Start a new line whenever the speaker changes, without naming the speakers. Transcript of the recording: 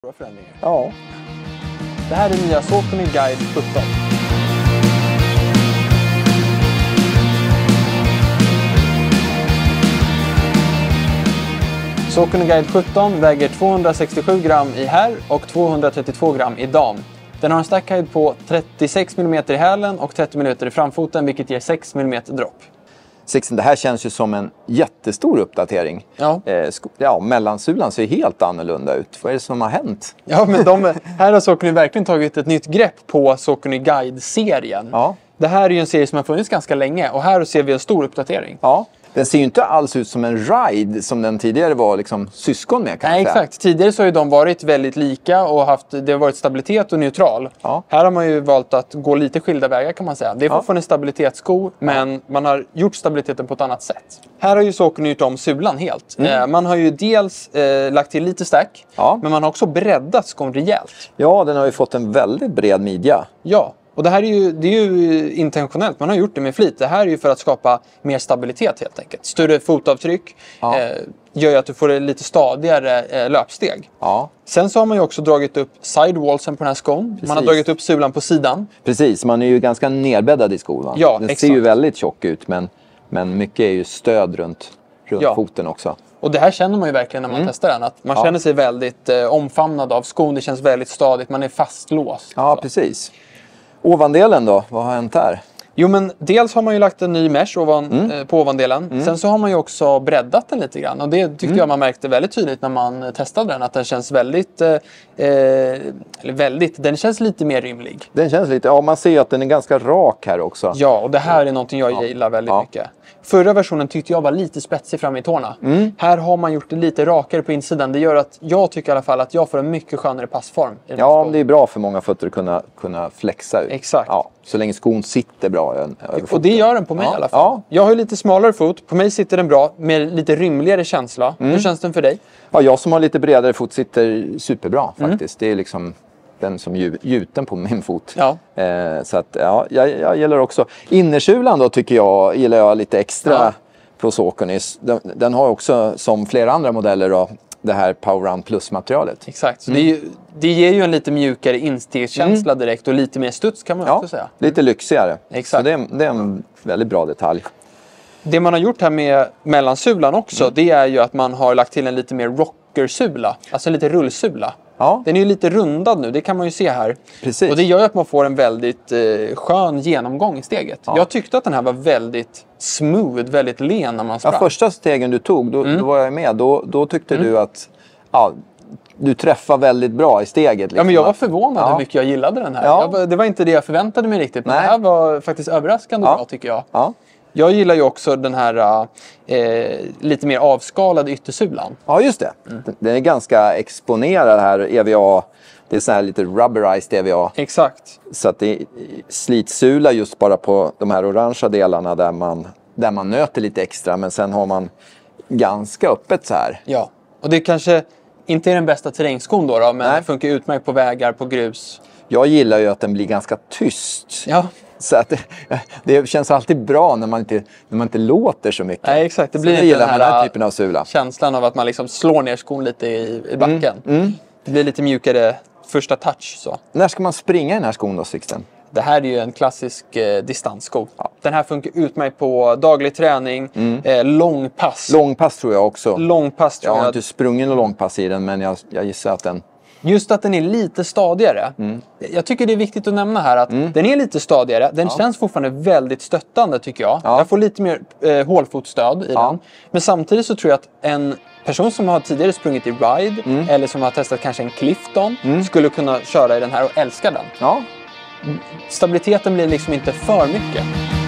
Stora förändringar.
Ja.
Det här är nya Saucony Guide 17. Saucony Guide 17 väger 267 gram i herr och 232 gram i dam. Den har en stackhöjd på 36 mm i hälen och 30 mm i framfoten, vilket ger 6 mm dropp.
Sixten, det här känns ju som en jättestor uppdatering.
Ja.
Mellansulan ser helt annorlunda ut. Vad är det som har hänt?
Ja, men här har Saucony verkligen tagit ett nytt grepp på Saucony Guide-serien.
Ja.
Det här är ju en serie som har funnits ganska länge och här ser vi en stor uppdatering.
Ja. Den ser ju inte alls ut som en ride som den tidigare var liksom syskon med, kan man säga.
Exakt. Tidigare så har ju de varit väldigt lika och det har varit stabilitet och neutral.
Ja.
Här har man ju valt att gå lite skilda vägar, kan man säga. Det är fortfarande en stabilitetssko, men man har gjort stabiliteten på ett annat sätt. Här har ju Saucony gjort om sulan helt. Man har ju dels lagt till lite stack, men man har också breddat skon rejält.
Ja, den har ju fått en väldigt bred midja.
Ja. Och det här är ju intentionellt, man har gjort det med flit. Det här är ju för att skapa mer stabilitet helt enkelt. Större fotavtryck gör ju att du får lite stadigare löpsteg.
Ja.
Sen så har man ju också dragit upp sidewallsen på den här skon.
Precis.
Man har dragit upp sulan på sidan.
Precis, man är ju ganska nedbäddad i skon.
Ja,
den
exakt.
ser ju väldigt tjock ut, men mycket är ju stöd runt foten också.
Och det här känner man ju verkligen när man testar den. Att man känner sig väldigt omfamnad av skon. Det känns väldigt stadigt, man är fastlåst.
Ja, precis. Ovandelen då? Vad har hänt där?
Jo, men dels har man ju lagt en ny mesh på ovandelen. Sen så har man ju också breddat den lite grann. Och det tyckte jag man märkte väldigt tydligt när man testade den. Att den känns den känns lite mer rymlig.
Den känns lite, man ser ju att den är ganska rak här också.
Ja, och det här är någonting jag gillar väldigt mycket. Förra versionen tyckte jag var lite spetsig fram i tårna. Här har man gjort det lite rakare på insidan. Det gör att jag tycker i alla fall att jag får en mycket skönare passform.
Ja, det är bra för många fötter att kunna flexa ut.
Exakt.
Ja, så länge skon sitter bra.
Och det gör den på mig i alla fall.
Ja.
Jag har ju lite smalare fot. På mig sitter den bra med lite rymligare känsla. Hur känns den för dig?
Ja, jag som har lite bredare fot sitter superbra faktiskt. Det är liksom den som gjuten på min fot.
Ja.
Så att, jag gillar också. Innersulan då gillar jag lite extra på Saucony. Den har också, som flera andra modeller då, det här Power Run Plus-materialet.
Exakt, så det ger ju en lite mjukare instegskänsla direkt och lite mer studs, kan man också säga.
Lite lyxigare.
Exakt.
Så det är en väldigt bra detalj.
Det man har gjort här med mellansulan också, det är ju att man har lagt till en lite mer rockersula. Alltså en lite rullsula.
Ja.
Den är ju lite rundad nu, det kan man ju se här.
Precis.
Och det gör ju att man får en väldigt skön genomgång i steget. Ja. Jag tyckte att den här var väldigt smooth, väldigt len när man sprang.
Ja, första stegen du tog, då var jag med. Då tyckte du att du träffar väldigt bra i steget. Liksom.
Ja, men jag var förvånad hur mycket jag gillade den här.
Ja.
Det var inte det jag förväntade mig riktigt. Men det här var faktiskt överraskande bra, tycker jag.
Ja.
Jag gillar ju också den här lite mer avskalade yttersulan.
Ja, just det. Den är ganska exponerad här, EVA. Det är så här lite rubberized EVA.
Exakt.
Så att det är slitsula just bara på de här orangea delarna där man nöter lite extra. Men sen har man ganska öppet så här.
Ja, och det kanske inte är den bästa terrängskon då, men det funkar utmärkt på vägar, på grus.
Jag gillar ju att den blir ganska tyst.
Ja.
Så att det känns alltid bra när man inte låter så mycket.
Nej, exakt. Det blir
inte den här typen av sula.
Känslan av att man liksom slår ner skon lite i backen. Det blir lite mjukare första touch. Så.
När ska man springa i den här skon då, Sixten?
Det här är ju en klassisk distanssko. Ja. Den här funkar utmärkt på daglig träning, långpass.
Långpass tror jag också.
Långpass tror jag.
Jag har inte sprungit någon långpass i den, men jag gissar att den...
Just att den är lite stadigare. Jag tycker det är viktigt att nämna här att den är lite stadigare. Den känns fortfarande väldigt stöttande, tycker jag. Jag får lite mer hålfotstöd i den. Men samtidigt så tror jag att en person som har tidigare sprungit i ride eller som har testat kanske en Clifton skulle kunna köra i den här och älska den.
Ja.
Stabiliteten blir liksom inte för mycket.